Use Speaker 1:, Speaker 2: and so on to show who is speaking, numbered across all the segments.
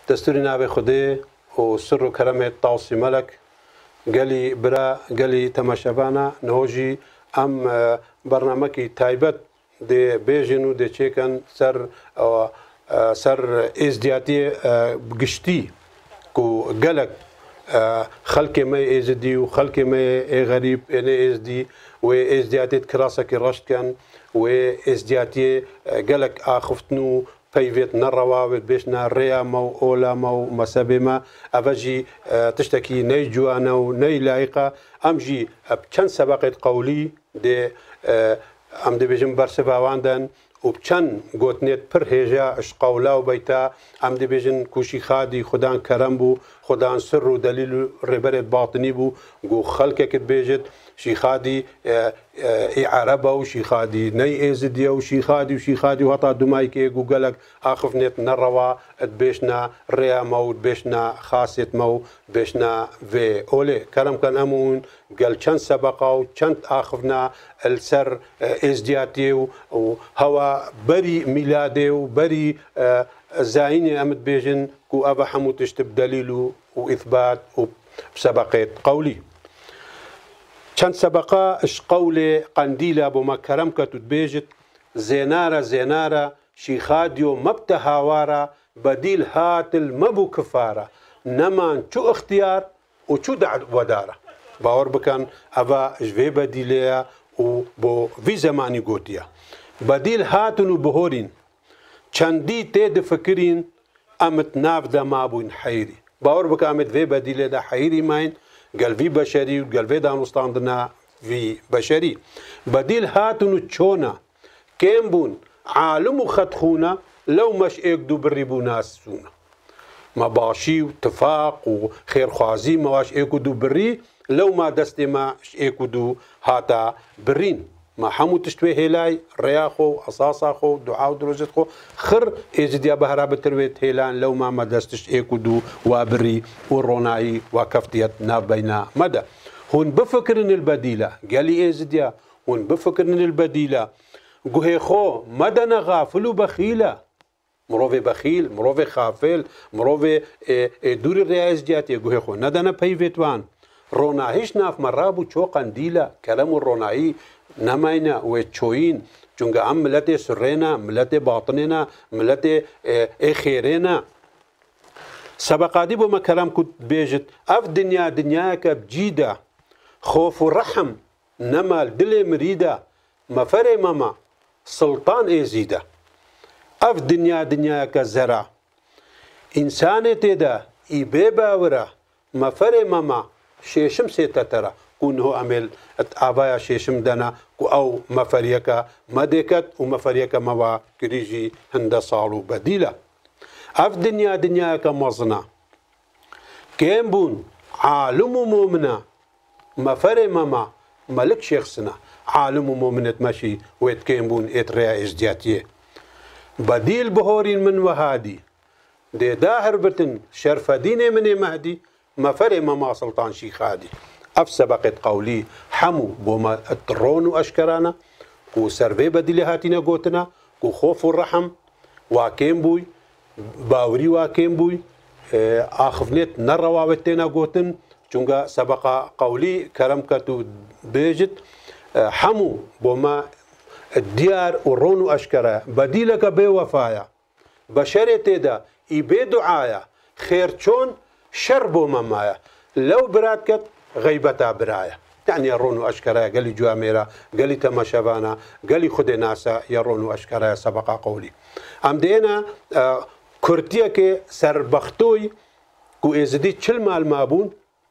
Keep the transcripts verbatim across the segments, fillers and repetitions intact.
Speaker 1: دستوري نابي خدي وسر وكرمة طاوسي ملك قالي برا قالي تماشابانا نهوجي ام برنامجي تايبت دي بيجنو دي تشيكن سر او سر ازدياتي بقشتي كو قلق خلقي ما ازدي وخلقي ما غريب انا ازدي وازدياتي كراسك رشت كان وازدياتي قلق اخفتنو فيفيت نروا بيشنا ريا مو اولا مو مسابما افجي تشتكي ني جوانا وني لايقه امجي بكن سبقت قولي دي ام دي بيجن برسفا واندن وبكن قوتنيت پر هيجا اش قولا وبيتا ام دي بيجن كوشي خادي خدان كرم بو خدان سر ودليل ربرت باطني بو قو خلقك بيجت شي خادي اي عربه وشي خادي ني ازديا وشي خادي وشي خادي وهطا دمايكي قالك اخف نت نروا بيشنا ريا مو بيشنا خاصيت مو بيشنا في اولي كلام كان امون قال كان سبقوا كان اخفنا السر ازدياتي وهوا بري ميلادي وبري زايني امد بيجن كو ابا حموت تشتب دليله واثبات وسبقت قولي كان سبقا اش قولي قنديلة بما كرمك تتبيجت زينارة زينارة شيخاديو مبتا هاوارا بديل هات المبو كفارة نمان شو اختيار وشو دع ودارة باور بكان افا جفي بديليا وبو في زماني قوتيا بديل هاتنو بهورين چندي تيد فكرين امت ناف دا مابوين حيري باور بكان امت في بديليا دا حيري ماين قال في بشري وقال في دانوستاندنا في بشري بديل هاتنو تشونا كيم بون عالم خدخونا لو مش ايقدو بريبو ناس سونا ما باشي واتفاق وخير خوازي ما واش ايقدو بري لو ما دستي ما ايقدو هاتا برين ما حمو تشتوي هيلاي رياخو اساساخو دعاء دروجتخو خر اجديا بهرا بترويت هيلان لو ما ما دستش ايكودو وابري وروناي وكفتيت نابينا مدى هون بفكرن البديله قالي اجديا هون بفكرن البديله قهي خو مدنا غافل وبخيله مروفي بخيل مروفي خافل مروفي دوري الرئيس جاتي قهي خو ندنا بيفيتوان روناهيش ناف مرابو چو قنديله كلام الروناهي نماينا وتشوين چونگا ام ملت سرنا ملت باطننا ملت اي خيرنا سبقادي بما كلام كنت بيجت اف دنيا دنياك بجيده خوف ورحم نمال دلي مريده مفري ماما سلطان ايزيده اف دنيا دنياك زرع انسان تيدا اي بيباورا مفري ماما شيشم سيتترا كونه عمل ابايا شيشم دنا او مفريكا مدكت ومفريكا موا كريجي هند صالو بديله اف دنيا دنيا كمزنا كيم بون عالم مؤمنه مفر ماما ملك شخصنا عالم مؤمنه ماشي ويت كيم بون اتريا ازدياتيه بديل بهورين من وهادي دي داهر بتن شرف دين من مهدي مفر ماما سلطان شيخادي اف سبقت قولي حمو بوما الترون اشكرانا كو سرفي بديل هاتينا قوتنا كو خوف الرحم واكيم بوي باوري واكيم بوي اخفنت نروا وتينا قوتن چونغا سبق قولي كرمكتو بيجت حمو بوما الديار ورونو اشكرا بديلك بوفايا بشرتي دا اي بدعايا خير چون شر بوما مايا لو براتكت غيبتا برايا يعني يرونو اشكرا قالي جواميرا قالي تماشفانا قالي خدي ناسا يرونو اشكرا سبق قولي ام دينا آه كرتيا كي سربختوي كو ازدي تشل مال مابون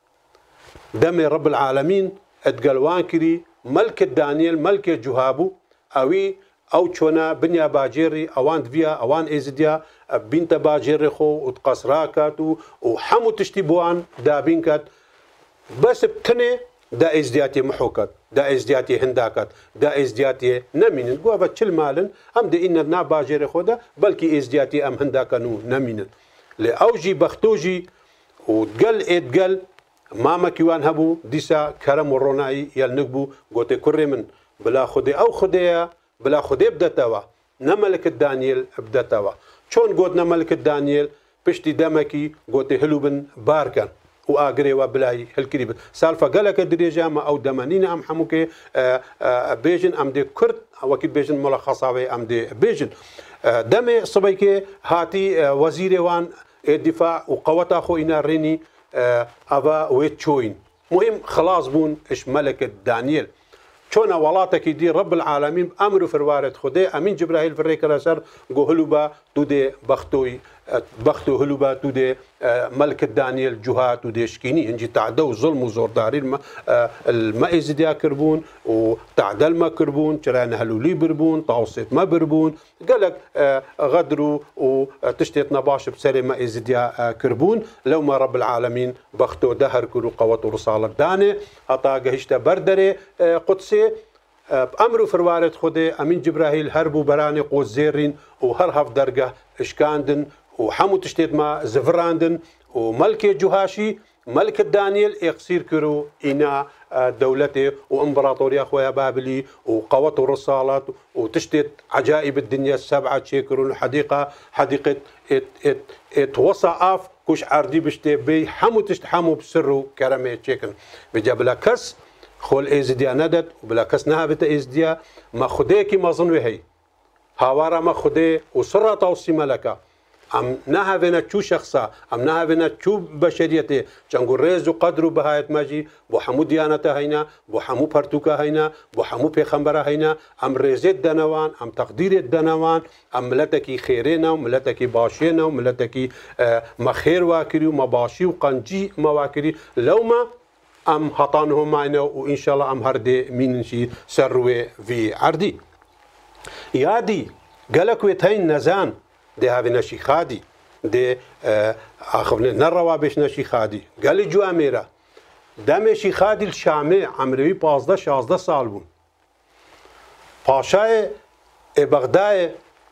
Speaker 1: دمي رب العالمين اتقلوان كري ملك دانيال ملك جهابو اوي او تشونا بنيا باجيري اوان دفيا اوان ازديا بنت باجيري خو وتقصراكاتو وحمو تشتيبوان دابينكات بس بتني دا ازدياتي محوكات دا ازدياتي هنداكات دا ازدياتي نمين قوة تشل مالن هم دي إن نا باجيري خودا بلكي ازدياتي ام هنداكانو نمين لأوجي بختوجي وتقل اتقل ماما كيوان هبو ديسا كرم وروناي يلنقبو قوتي كري من بلا خدي او خديا بلا خدي بدتوا نملك دانيال بدتوا شون قوت نملك دانيال پشتی دەمەکی گۆتی هەلو بن بارکەن و ئاگرێوە بلای هەلکری بن سالفە گەلەکە درێژامە ئەو دەمەنینە ئەم هەمووکێ بێژن ئەم دێ کورد وەکی بێژن مڵە خەساوێ ئەم دێ بێژن دەمێ سبەیکێ هاتی وەزیرێوان دفاع و قەوەتا خۆ ئینا ڕێنی ئەڤە وێ چۆین مهم خلاص بوون اش مەلەکە دانیێل چۆنە وڵاتێکی دی ڕب العالمین ئەمر و فروارەت خودێ ئەمین جبراهیل فڕێکە لەسەر گۆ هەلو بە تو دێ بەختۆی بەخت و هەلو بە تو دێ مەلکە دانیێل جوهات و دێشکینی هەنجی تعدە و زڵم و زۆرداری المەئیزدیا کردبوون و تعدەلمە کردبوون چرایە هەلولی بربوون تاوسێتمە بربوون گەلک غەدر و تشتێت نەباش بسەرێ مەئیزدیا کردبوون لەومە ڕب العالمین بەختۆ دەهەر کرد و قەوەت و ڕساڵت دانێ هەتا گەهیشتە بەردەرێ قودسێ ئەمر و فروارەت خودێ ئەمین جبراهیل هەر بوو بەرانی قۆز زێڕین و هەر هەف دەرگە شکاندن و هەموو تشتێتمە زڤراندن و مەلکێ جوهاشی مەلکە دانیێل ئێقسیر کرد و ئینا دەولەتێ و ئەمبراطۆریا خۆیان بابلی و قەوەت و ڕساڵات و تشتێت عجائب الدنيا السبعة چێکردون حدیقە حدیقت ئێتوەسە ئاف کوش عردی بشتێ بێ هەموو تشت هەموو بسر و کەرەمێ چێکن بجا بلا کەس خۆل ئێزدیا نەدەت و بلا کەس نابێتە ئێزدیا مە خودەیەکی مەزن وێ هەی هاوارە مە خودێ و سڕە تاوسی مەلەکە ئەم ناهاوێنە چوو شخصا ئەم ناهاوێنە چوو بەشەریەتێ چەنگ و ڕێز و قەدر و بەهایەت مەژی بۆ هەموو دیانەتە هەینا بۆ هەموو پەرتوکە هەینا بۆ هەموو پێخەمبەرە هەینا ئەم ڕێزێت دەنەوان ئەم تەقدیرێت دەنەوان ئەم ملەتێکی خێرێنە و ملەتێکی باشێنە و ملەتێکی مەخێر واکری و مەباشی و قەنجی مەواکری لەومە ئەم هەتان هۆماینە و ئینشاءڵڵا ئەم هەردێ مینشی سەر ڕوێ ڤی عەردی یادی گەلک وێت هەین نەزان دێ هاوی نەشی خادی دێ ئاخڤنێ نەڕەوا بێش نەشی خادی گەلی جوامێرە دەمێشی خادی شامێ ئەمرەوی پازدە شازدە ساڵ بوون پاشایە ئێ بەغدایە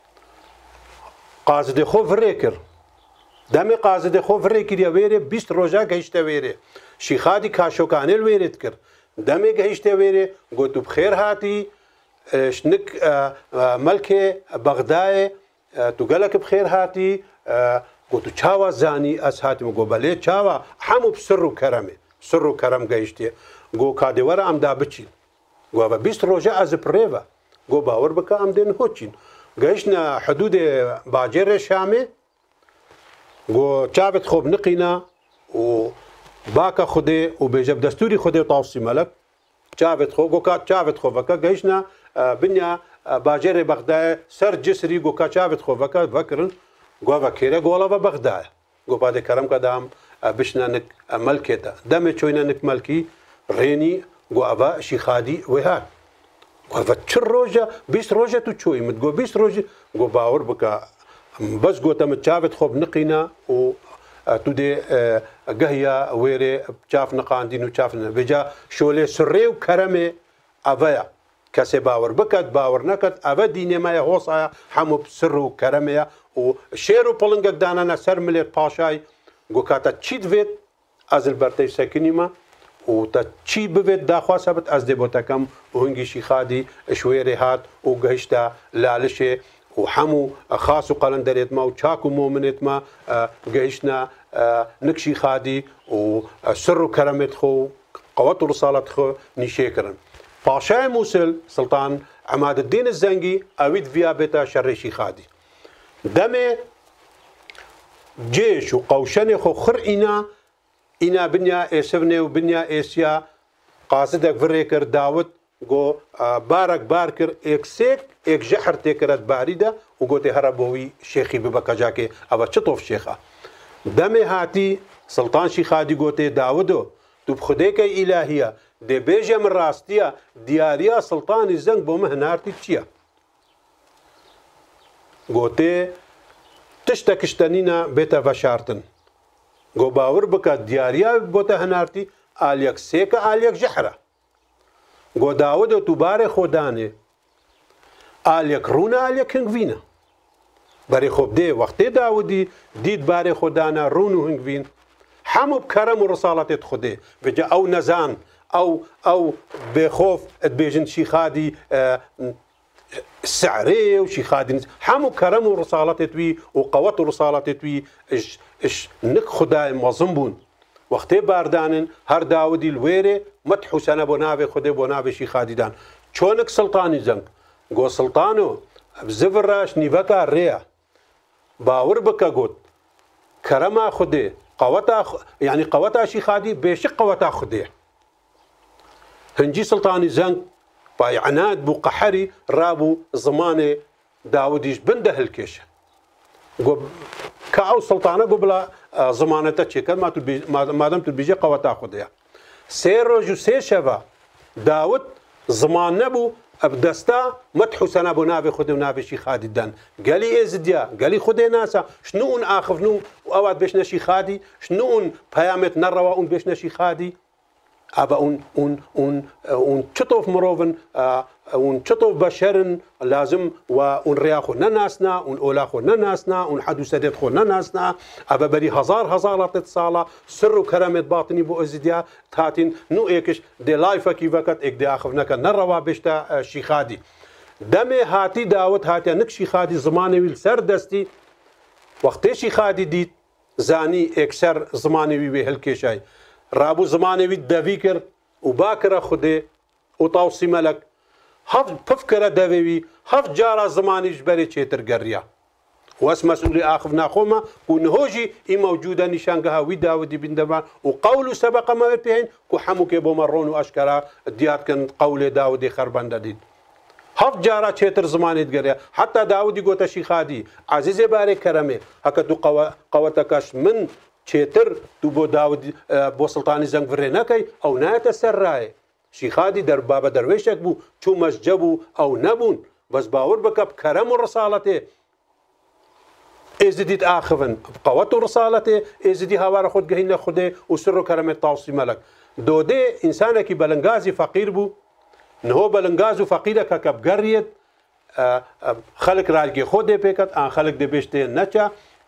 Speaker 1: قازدێ خۆ ڤڕێ کرد دەمێ قازدێ خۆ ڤڕێ کردە وێرێ بیست ڕۆژە گەیشتە وێرێ شیخادی کاشۆکانێل وێرێت کرد دەمێ گەیشتە وێرێ گوت و بخێر هاتی شنک مەلکێ بەغدایە تو گەلک بخێر هاتی گوت و چاوە زانی ئەس هاتیم گۆ بەلێ چاوە هەموو سڕ و کەرەمێ سڕ و کەرەم گەیشتێ گۆ کادێوەرە ئەمدا بچین گۆ بە بیست ڕۆژە ئەزپ ڕێوە گۆ باوەڕ بکە ئەم دێن هۆچین گەیشتە حدودێ باجێرێ شامێ گۆ چاوت خۆ بنقینە و باکە خودێ و بێژە دەستوری خودێ و تاوسی مەلک چاوت خۆ گۆ کات چاوت خۆڤەکە گەیشتە بنیا باجێرێ بەغدایە سەر جسری گۆ کا چاوت خۆڤەکە ڤەکردن گۆڤە کێرە گۆڵەوە بەغدایە گۆ بادێ کەرەم کەدام بشنە نک مەلکێتە دەمێ چۆینە نک مەلکی ڕێنی گۆ ئەڤە شیخادی وێ هات گۆڤە چ ڕۆژە بیست ڕۆژە تو چۆی مت گۆ بیست ڕۆژی گۆ باوەڕ بکە بەس گۆتەمە چاوت خۆ بنقینە و تو دێ گەهیە وێرێ چاف نەقاندین و چاف بێجا شۆلێ سڕێ و کەرەمێ ئەڤەیە کەسێ باوەڕ بکات باوەڕ نەکات ئەڤە دینێمایە هۆسایە هەموو سڕ و کەرەمەیە و شێر و پڵنگێک دانانە سەر ملێت پاشای گۆ کاتە چیت بێت ئەزل بەرتەی سەکنیمە و تە چی ببێت داخواسە بێت ئەس دێ بۆتەکەم و هەنگیشی خادی شوێرێ هات و گەیشتە لالشێ و هەموو خاس و قەلەندەرێتمە و چاک و مۆمنێتمە گەیشتە نکشی خادی و سڕ و کەرەمێت خۆ و قەوەت و ڕساڵەت خۆ نیشێکردن پاشای مووسل سڵتان عەمادەدین زەنگی ئەویت ڤیا بێتە شەڕێشی خادی دەمێ جێش و قەوشەنێ خۆ خڕ ئینا ئینا بنیا ئێسڤنێ و بنیا ئێسیا قازدێک ڤڕێ کرد داوت گۆ بارێک بار کرد ئێکسێک ئێک ژەحر تێکرد باریدە و گۆتێ هەرە بۆوی شێخی ببە کەجاکێ ئەوە چ تۆف شێخە دەمێ هاتی سڵتانشی خادی گۆتێ داودۆ تو خودێکە ئیلاهیە دێبێژە من ڕاستیە دیاریا سڵتانی زەنگ بۆ من هەنارتی چییە گۆتێ تشتە کشتەنینە بێتە ڤەشارتن گۆ باوەڕ بکە دیاریا بۆتە هەنارتی ئالێک سێکە ئالێک ژەحرە گۆ داودە تو بارێ خۆدانێ ئالێک ڕوونە ئالێک هەنگڤینە بەرێ خۆب دێ وەختێ داودی دیت بارێ خۆدانە ڕوون و هەنگڤین هەموو کەرەم و ڕساڵەتێت خودێ بجا ئەو نەزان ئەو ئەو بێخۆف ئەتبێژن شیخادی سعري وشي خادي حمو كرم ورسالة توي وقوة ورسالة توي إش إش نك خداي مظنبون وقتی باردانن هر داودی الویره مدحو سنه بنابه خود بنابه شی خادیدان چونک سلطانی زنگ گو سلطانو بزفراش نیوکا ریا باور بکا گوت کرما خوده قوتا خ... يعني قوتا شي خادي بيش قوتا خوده هنجي سلطاني زنگ باي عناد بو قحري رابو زمانه داوديش بنده الكيشه قو كاو سلطانه قبل زمانته چه ما تو ما دام تو بيجي قوتا خوده سير روجو سي شبا داود زمان نبو بدستا مدحو سنه بو نابي خود نابي شي خادي دان قالي ازديا قالي خودي ناسا شنو اخفنو اواد بيش نشي خادي شنو بيامت نروا اون بيش نشي خادي ابا اون اون اون اون تشطوف مروفن اون تشطوف بشرن لازم وان رياخو نناسنا اون اولاخو نناسنا اون حدو سدد خو نناسنا ابا بري هزار هزار اتصالا سر وكرامه باطني بو ازديا تاتين نو ايكش دي لايفا كي وقت اك دي اخفنك نروا بيشتا شي خادي دمي هاتي داوت هاتي نك شي خادي زماني ويل سر دستي وقت شي خادي دي زاني اكسر زماني وي هلكيشاي رابو زماني وي دافيكر وباكر خده وطاوسي ملك هف بفكر دافيوي هف جارا زماني جبري تشيتر قريا واس مسؤولي اخفنا خوما ونهوجي اي موجوده نشانقها وي داودي بن دبان وقولوا سبق ما بيهن كحمك بومرون واشكرا ديات كان قول داودي خربان دديد هف جارا تشيتر زماني تقريا حتى داودي قوتا شي خادي عزيزي باري كرمي هكذا قوة قوتكاش من چێتر دوو بۆ داود بۆ سڵتانی زەنگ ڤڕێ نەکەی ئەو نایەتە سەر ڕایێ شیخادی دەربابە دەروێشێک بوو چوو مەسجە بوو ئەو نەبوون بەس باوەڕ بکە کەرەم و ڕساڵەتێ ئێزدیت ئاخفن قەوەت و ڕساڵەتێ ئێزدی هاوارە خۆت گەهینە خودێ و سر و کەرەمێت تاوسی مەلەک دۆدێ ئینسانێکی بەلەنگازی فەقیر بوو نهۆ بەلەنگاز و فەقیرەکە کە بگەڕیێت خەڵک ڕایگێ خۆ دێ پێکەت ئان خەڵک دەبێشتێ نەچە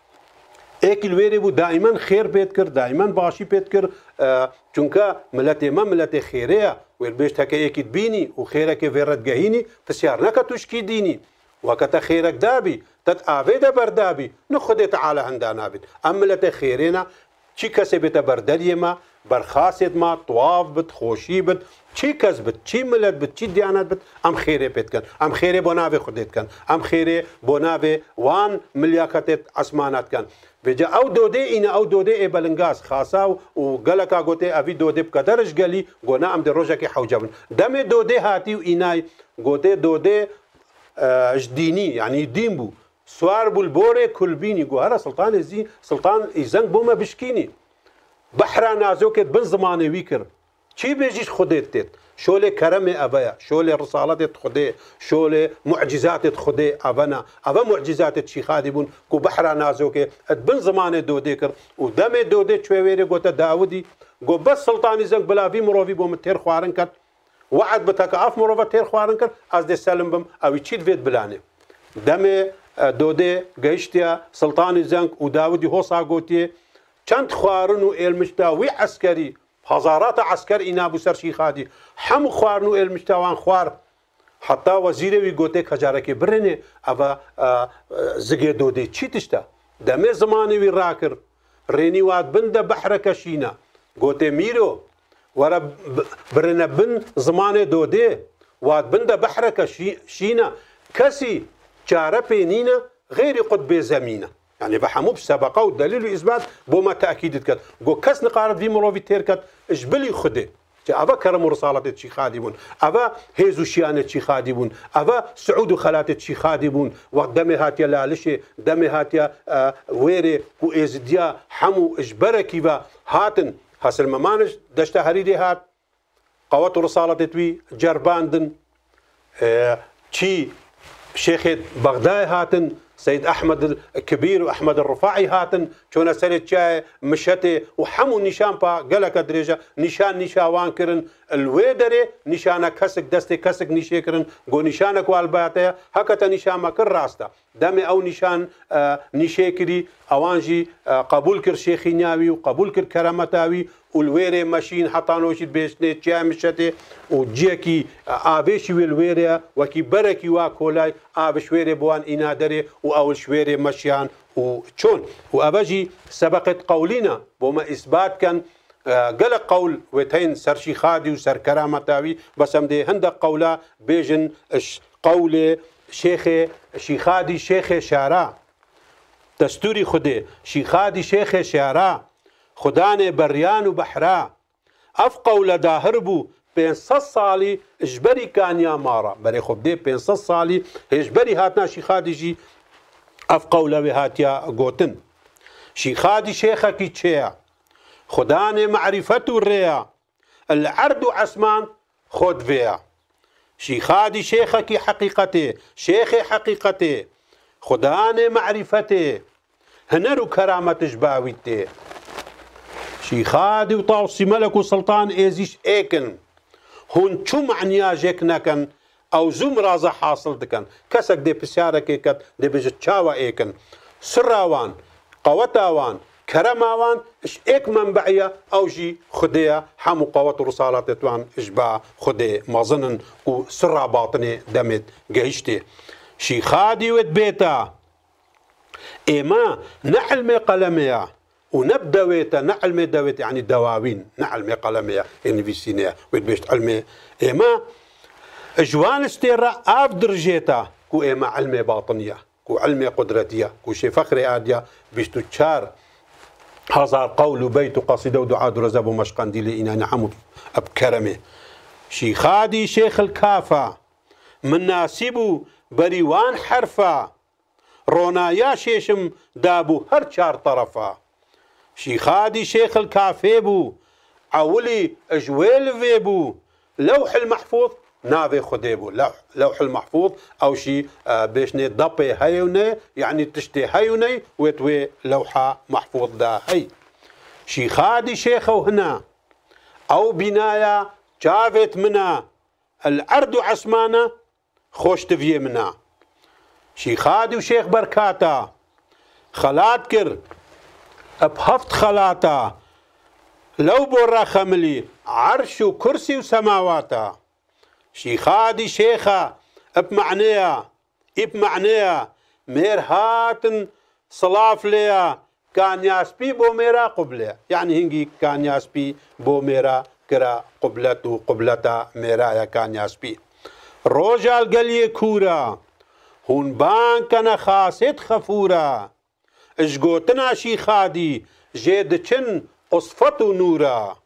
Speaker 1: ايك الويري بو دائما خير بيت كر دائما باشي بيت كر آه چونكا ملتي ما ملتي خيريه والبيش هكا ايك تبيني وخيرك فيرت جهيني فسيار نكا تشكي ديني وكتا خيرك دابي تت افيدا بردابي نخدي تعالى عندنا بيت ام ملتي خيرنا چي كسبت بردليه ما برخاصت ما طواف بت خوشي بت چی کسبت چی ملت بت چی دیانت بت ام خیره پیت کن ام خیره بناوی خودت کن ام خیره بناوی وان ملیاکتت اسمانت کن بجا او دوده این او دوده ای بلنگاز خاصا و گلکا گوته اوی دوده بقدرش گلی گونا ام در روژه که حوجبن دم دوده هاتی و اینای گوته دوده جدینی یعنی دین بو سوار بالبوره کلبینی گو هر سلطان زی سلطان ایزنگ بوما بشکینی بحرا نازوکت بن زمانه ویکر چی بیجیش خودت تت شوله کرم ابایا شوله رسالت خوده شوله معجزات خوده ابنا ابا معجزات چی خادی بون کو بحر نازوکه بن زمان دوده کر و دم دوده چویری گوته داودی گو بس سلطانی زنگ بلا وی مروی بوم تیر خوارن کرد وعد بتک اف مرو تیر خوارن کرد از د سلم بم او چید وید بلانه دم دوده گشتیا سلطانی زنگ و داودی هوسا گوتی چند خوارن و المشتاوی عسکری هزارات عسكر إنا بو سر شي خادي حم خوارنو المشتاوان خوار حتى وزيري قوتي خجارك برني أبا زقي دودي چي تشتا دمي زماني وي راكر ريني واد بند بحرك شينا قوتي ميرو ورا برنا بن زماني دودي واد بند بحرك شينا كسي جارة بينينا غير قطب زمينه يعني بحمو بسبقه والدليل واثبات بوما تاكيد كت جو كاس نقارد في مروفي تيركت اجبلي خده ابا كرم ورسالات شي خادمون ابا هيزو شيانه شي خادمون ابا سعود خلات شي خادمون ودمي هاتيا لالشي دمي هاتيا آه ويري كو ازديا حمو اجبركي با هاتن حاصل ممانج دشت هريدي هات قوات رسالات توي جرباندن آه شي شيخ بغداد هاتن سيد أحمد الكبير وأحمد الرفاعي هاتن شونا سرت شاي مشتي وحمو نشان با قلق درجة نشان نشاوان كرن الويدري نشانا كسك دستي كسك نشي كرن قو نشانك والباتي هكذا نشان ما كر راستا دەمێ ئەو نیشان نیشێ کردی ئەوانژی قبول کرد شێخی ناوی و قبول کرد کەرەمەتاوی و لوێرێ مەشین حەتانۆشیت بێشتێ چیا مشەتێ و جیەکی ئابێشی وێ لوێرەیە وەکی بەرەکی وا کۆلای ئابە شوێرێ بۆوان ئینا دەرێ و ئەوڵ شوێرێ مەشیان و چۆن و ئەڤەژی سەبەقت قەولینە بۆمە ئیسبات کەن گەلە قەول وێتەین سەرشی خادی و سەرکەرامەتاوی بەسەم دێ هەندێک قەولا بێژن قەولێ شێخێ شیخادی شێخێ شارا دەستوری خودێ شیخادی شێخێ شارا خودانێ بەریان و بەحرا ئەف قەولە داهر بوو پێنج ساڵی ژبەری کانیا ماڕە بەرێ خۆ دێ پێنج ساڵی هێژبەری هاتنا شیخادیژی ئەف قەولەوێ هاتیە گۆتن شیخادی شێخەکی چێە خودانێ معریفەت و ڕێە العەرد و عەسمان خۆت vêya شیخادی شێخەکی حەقیقەتێ شێخێ حەقیقەتێ خودانێ معریفەتێ هەنەر و کەرامەتش باویت تێ شیخادی و تاوسی مەلەک و سڵتان ئێزیش ئێکن هون چوو معنیاژێک نەکەن ئەو زوو ڕازە حاصل دکەن کەسێک دێ پرسیارەکێکەت دەبێژت چاوە ئێکن سراوان قەوەتاوان کەرەماوان اش ئێک منبعیە ئەوژی خودەیە هەموو قەوەت و ڕساڵاتێتوان اش با خودێ مەزنن و سڕا باتنێ دەمێت گەیشتێ شیخادی وێت بێتە ئێمە نە عیلمێ قەلەمەیە و نەبدەوێتە نە عیلمێ دەوێت یعنی دەواوین نە عیلمێ قەلەمەیە ئێنڤیسینەیە وێت بێشت عیلمێ ئێمە ژوانستێڕە ئاف درژێتە کو ئێمە عیلمێ باتنیە کو عیلمێ قودرەتیە کو شێ فەخرێ ئادیە بیست و چار هزار قول و بيت و قصيدة و دعاء درزب و مشقنديل إناني حمود بكرمه شيخادي شيخ الكافة من ناسبو بريوان حرفا رونايا شيشم دابو هر چار طرفا شيخادي شيخ الكافي بو عولي اجويل فيبو لوح المحفوظ نافي خديبو لوح, لوح المحفوظ او شي بيشني ضبي هيوني يعني تشتي هيوني ويتوي لوحة محفوظ دا هي شيخادي شيخو هنا او بنايا جافت منا الارض عسمانة خوش تفيه منا شيخادي وشيخ بركاتا خلات كر بهفت خلاتا لو برا خملي عرش وكرسي وسماواتا شيخادي شيخة بمعنيها بمعنيها ميرهاتن صلاف ليا كان ياسبي بو ميرا قبلة يعني هنجي كان ياسبي بو ميرا كرا قبلته قبلتا ميرايا كان ياسبي روجال قلي كورا هون بان كان خاصت خفورا اشقوتنا شيخادي جيد چن اصفتو نورا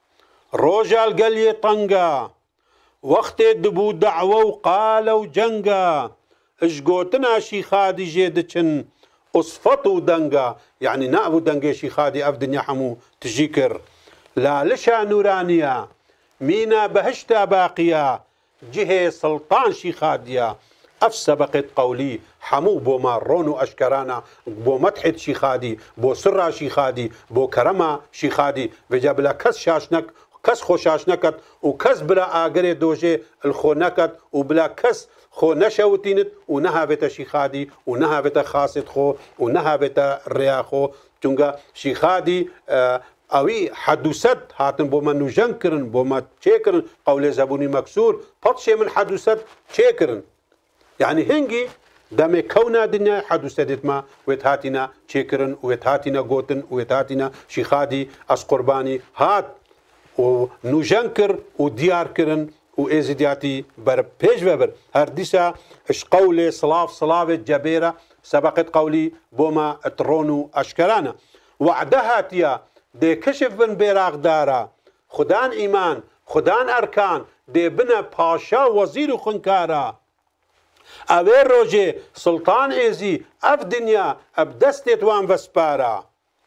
Speaker 1: روجال قلي طنقا وقت دبو دعوة وقالوا جنقا اشقوتنا شيخادي جيدتشن اصفتو دنقا يعني نأبو دنقا شيخادي اف دنيا حمو تجيكر لا لشا نورانيا مينا بهشتا باقيا جهة سلطان شيخاديا اف سبقت قولي حمو بو مارونو اشكرانا بو مدحت شيخادي بو سرا شيخادي بو كرما شيخادي بجاب لا كس شاشنك کس خوشاش نکد و کس بلا آگره دوجه الخو نکد و بلا کس خو نشوتیند و نهاویت شیخادی و نهاویت خاصت خو و نهاویت ریا خو چونگا شیخادی اوی حدوثت هاتن بو من نوجن کرن بو ما چه کرن قول زبونی مکسور پتش من حدوثت چه کرن يعني هنگی دم كونا دنيا حدوثت ما ويتهاتنا چه کرن ويتهاتنا گوتن ويتهاتنا شيخادي اس قرباني هات و نوجنكر و ديار كرن و ازدياتي بر بيج وبر هر ديسا اش قولي صلاف صلافة جبيرة سبقت قولي بوما ترونو اشكرانا وعدها تيا دي كشف بن بيراغ دارا خدان ايمان خدان اركان دي بنا باشا وزير خنكارا اوه روجي سلطان ايزي اف دنيا اب دستت وان وسبارا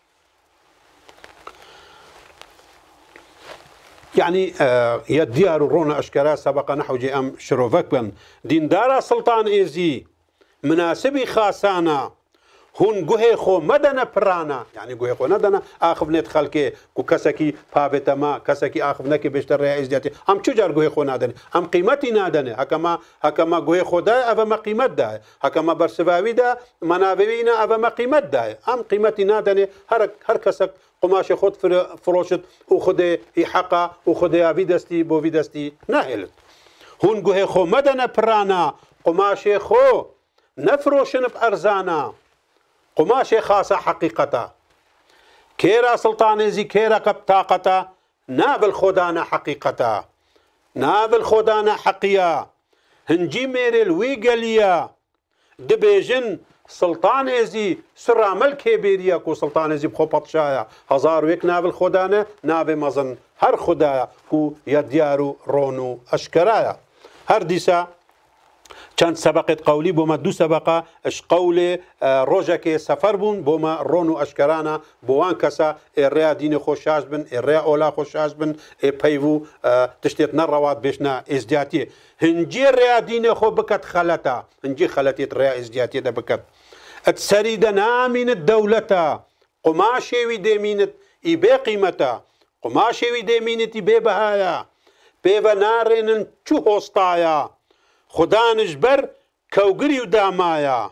Speaker 1: يعني آه يديار رونا اشكرا سبق نحو جي ام شروفك بن دين دارا سلطان ايزي مناسبي خاصانا هون گوه خو مدن پرانا یعنی گوه خو ندن آخف نت خلکه کو کسکی پابت ما کسکی آخف نکی بیشتر ریا ازدیاتی هم چجار گوه خو ندن هم قیمتی ندن هکما هکما گوه خو ده اوا ما قیمت ده هکما برسواوی ده منابعینا اوا ما قیمت ده هم قیمتی ندن هر هر کسک قماش خود فروشت او خود ای حقا او خود اوی دستی بو وی دستی نهلت هون گوه خو مدن پرانا قماش خو نفروشن بارزانا قماش خاصة حقيقتا كيرا سلطان زي كيرا قب طاقتا نابل خدانا حقيقتا نابل خدانا حقيا هنجي ميري الويقليا دبيجن سلطان زي سرا ملك بيريا كو سلطان زي بخو بطشايا هزار ويك نابل خدانا نابي مزن هر خدايا كو يديارو رونو اشكرايا هر ديسا چند سبقت قولی بوما دو سبقه اش قول روژه که سفر بون بوما رونو اشکرانا بوان کسا اریا دین خوشاش بن اریا اولا خوشاش بن پیوو تشتیت نرواد بشنا ازدیاتی هنجی ریا دین خو بکت خلطا هنجی خلطیت ریا ازدیاتی دا بکت اتسرید نامین الدولتا قماشي وی دیمینت ای بے قیمتا قماشي وی دیمینت ای بے بهایا پیو نارنن چو هستایا خدا نجبر كوغري ودامايا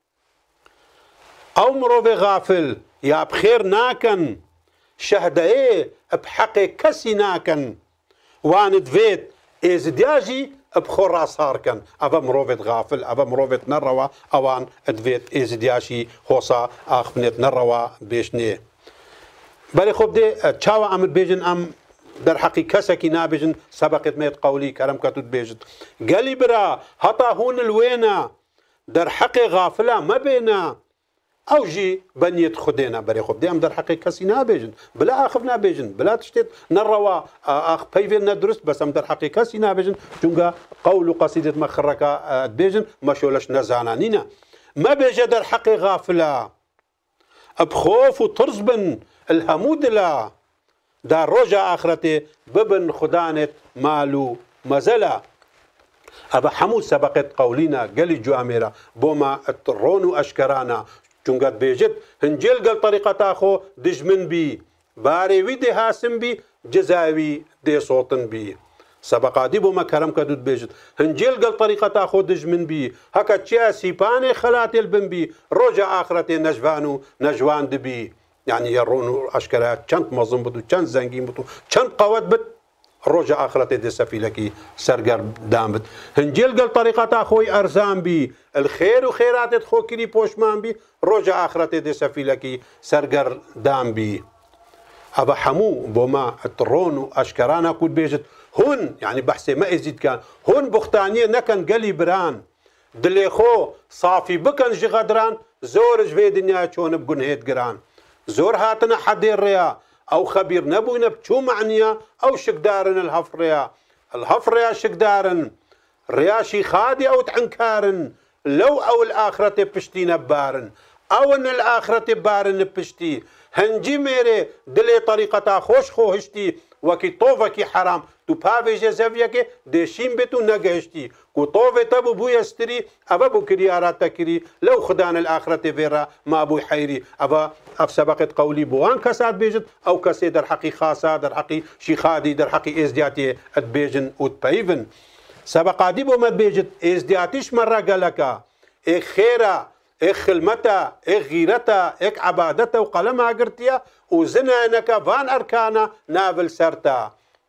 Speaker 1: او مروف غافل يا بخير ناكن شهده ايه بحق كسي ناكن وان دفيت ازدياجي بخورا صاركن ابا مروفت غافل ابا مروفت نروا اوان دفيت ازدياشي خوصا اخبنت نروا بيشني بالي خوب دي تشاوا عمل بيجن ام در حقی کسکی نابجن سبقت ميت قولي كرم كتود بيجد قالي برا هطا هون الوينا در حق غافلة ما بينا او جي بنيت خدينا بري خب دي ام در حقي كسي نابجن بلا اخف نابجن بلا تشتت نروا اخ بيفين ندرست بس ام در حقي كسي نابجن جونغا قول قصيدة مخركا بيجن مشولش نزانانينا ما بيجا در حق غافلة بخوف وطرز بن الهمود لا دار رجع آخرته ببن خدانت مالو مزلا أبا حمود سبقت قولينا قلي جواميرا بوما الرونو أشكرانا چونقد بيجت هنجيل قل طريقة أخو دجمن بي باري وي دي هاسم بي جزاوي دي صوتن بي سبقا دي بوما كرم كدود بيجت هنجيل قل طريقة أخو دجمن بي هكا تشيا سيباني خلاتي البن بي رجع آخرته نجوانو نجوان دبي يعني يرونو أشكالات چند مظلوم بدو چند زنگين بدو چند قوات بد رجع آخرته دي سفيلكي سرقر دام بد هنجيل قل طريقة أخوي أرزان بي الخير وخيرات خو كري پوشمان بي رجع آخرته دي سفيلكي سرقر دام بي أبا حمو بوما الرونو أشكرانا كود بيجت هون يعني بحثي ما يزيد كان هون بختانية نكن قلي بران دلي خو صافي بكن جغدران زور جفي دنيا چون بقن هيت قران زور هاتنا حدير ريا او خبير نبونا بشو معنيا او شقدارن الهف ريا الهف ريا شقدارن رياشي خادي او تعنكارن لو او الاخرة بشتي نبارن او ان الاخرة بارن بشتي هنجي ميري دلي طريقتا خوش خوهشتي وكي طوفكي حرام تو پاوی جزویه که دشیم به تو نگهشتی کو طوفه تبو بو يستري ابا بو كريارات تكري لو خدان الاخرة فيرا ما ابو حيري ابا اف سبقت قولي بوان كسات بيجت او كسي در حقي خاصة در حقي شيخادي در حقي ازدياتي اتبيجن وتبيفن سبقا دي بو ما بيجت ازدياتيش مرة قالكا اي خيرا اي خلمتا اي غيرتا اي عبادتا وقلمها قرتيا وزنانك فان اركانا نافل سرتا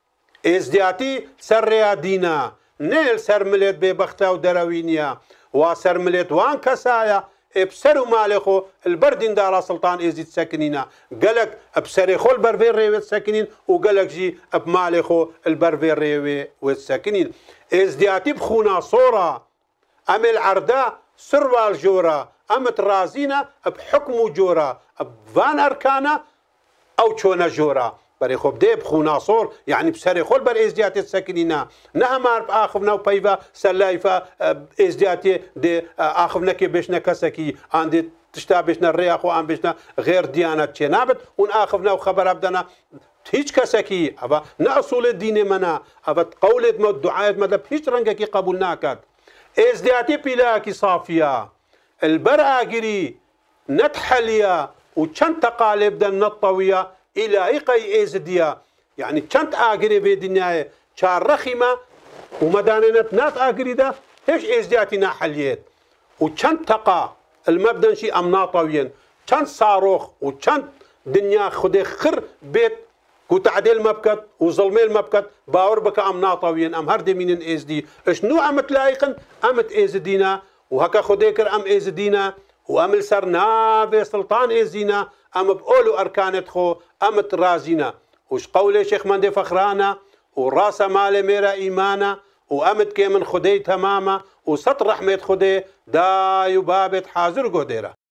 Speaker 1: ازدياتي سر ريادينا نيل سر مليت ببختا ودروينيا وسر مليت وان كسايا ابسرو مالخو البردين دارا سلطان ازيد ساكنينا قالك ابسري خو البرفير ريوي ساكنين وقالك جي اب مالخو البرفير ريوي والساكنين ازدياتي بخونا صورة ام العردا سروال جورا ام ترازينا بحكم جورا بفان اركانا او تشونا جورا بري خوب ديب خونا صور يعني بسري خول بر ازدياتي الساكنين نهمار باخفنا وبيفا سلايفا ازدياتي دي اخفنا كي بيشنا كسكي عندي تشتا بيشنا الرياخ وان بيشنا غير ديانات تشنابت ون اخفنا وخبر ابدنا هيج كسكي ابا ناصول الدين منا ابا قولت ما الدعاء مدلب هيج رنگكي قبول ناكد ازدياتي بلاكي صافيه البرعاقري نتحليا وچند تقالب دن نطويا إلى إيقاي إيزديا يعني چند آقري بدنيا چار رخيمة ومدانينت نات آقري دا هيش إيزدياتنا حليات وچند تقا المبدن شي أمنا طويين چند صاروخ وچند دنيا خدي خر بيت وتعديل مبكت وظلمي المبكت باور بك أمنا طويين أم هردي من إيزدي اشنو أمت لايقن أمت إيزدينا وهكا خديكر أم إيزدينا وأم السرنا بسلطان إيزينا أم بقولوا أركانت خو أم رازينا وش قولي شيخ مندي فخرانا وراس مالي ميرا إيمانا وأمت كي من خدي تماما وسط رحمة خدي دا يبابت حاضر قديرة.